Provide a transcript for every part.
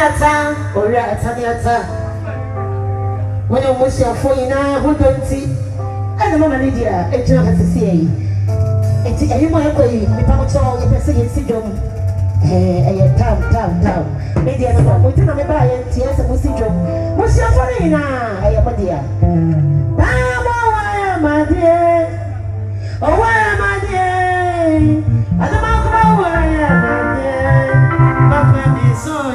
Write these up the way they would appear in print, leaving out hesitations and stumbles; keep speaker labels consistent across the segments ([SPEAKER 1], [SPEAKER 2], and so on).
[SPEAKER 1] when you must have for you now, who don't see? And the Mama Lydia, and you have to see. And see, you might play the Pamato, you can see it, see them. Town. Maybe I'm not going to buy it, yes, and we'll see you. What's your funny now? I am a dear. My dear. Oh, why am I dear? I don't know where I am, my dear. My family is so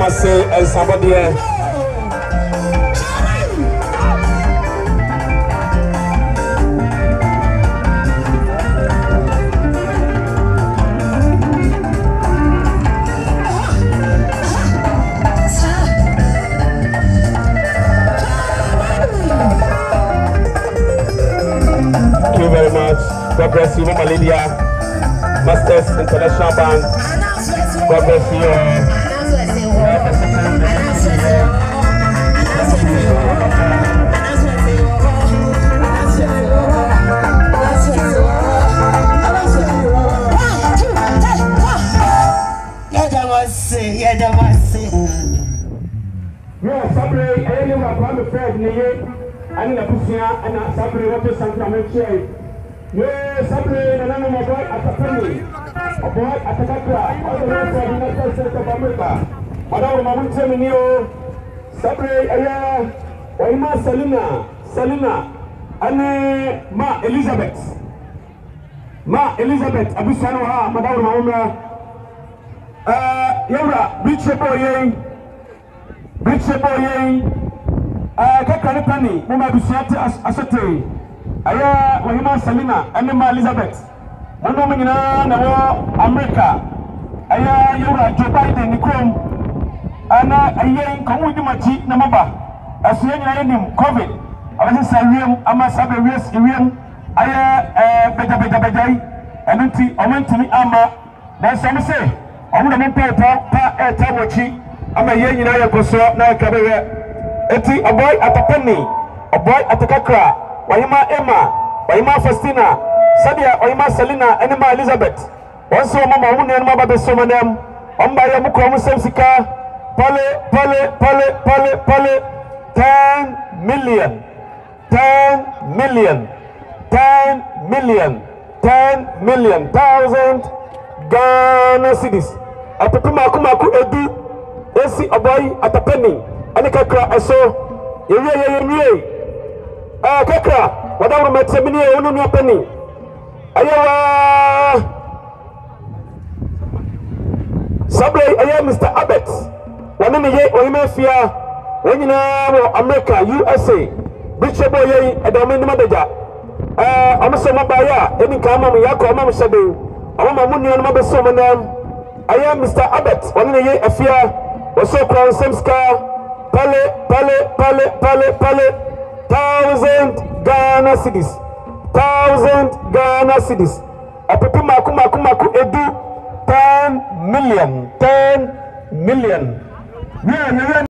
[SPEAKER 2] say and somebody else. Thank you very much. God bless you, Mama Lydia. Masters International Bank. God bless you. Yeah, Sabre, I am a friend, I need a pushia and a Sabre, what is something I'm saying. Yeah, Sabre, and I'm a boy at a family. A boy at a Takra, all the rest of the United States of America. Madame Mamun Seminio, Sabre, Oima Selina, and Ma Elizabeth, Abusanoha, Madame Mahoma, Yara, Bishop Boye, Kakanipani, Mama Busiati Asate, Aya, Wahima Selina, and Ma Elizabeth, Monomina, Nawa, America, Aya, Yura, Joe Biden, Nicrom, Anna, Aya, Kamudimachi, Namaba, Asian COVID, I was in Ama Sabarius, Irium, Aya, Beda, and Unti, I went to me, Ama, that's some say, I'm going to pay pa Tawachi. I'm a young United Cosso, now Cabera. Eti, a boy at a penny, a boy at a Kakra, Wahima Emma, Wahima Festina, Sadia, Wahima Selina, and Emma Elizabeth. Also, Mama Wuni and Mama Besomanem, Ombaya Mukom Semsika, Pale, 10 million, 10,000,000 Ghana cities. A Pepima Kumaku Edu. Esi aboy atapeni ani kakra eso ye kakra wadawo metemini e onu nu apeni ayawa Sabre aya Mr. Abbott wani ne ye oyimafia wonyina wo America USA Bishop boy edame ni madaja amso mabaya eni kama mu yakọ ma mshebe amama munni onu mabeso manam aya Mr. Abbott wani ne ye afia also crown Semska Pale 1,000 Ghana cities 1,000 Ghana cities a people maku edu 10 million